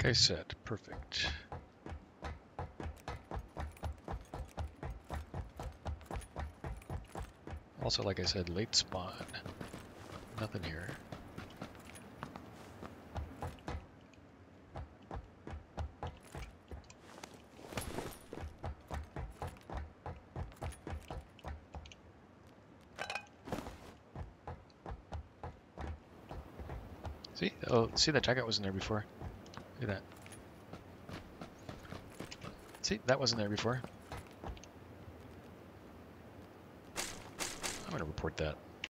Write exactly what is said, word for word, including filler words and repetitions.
Like I said, perfect. Also, like I said, late spawn. Nothing here. See? Oh, see that jacket wasn't there before. Look at that. See, that wasn't there before. I'm gonna report that.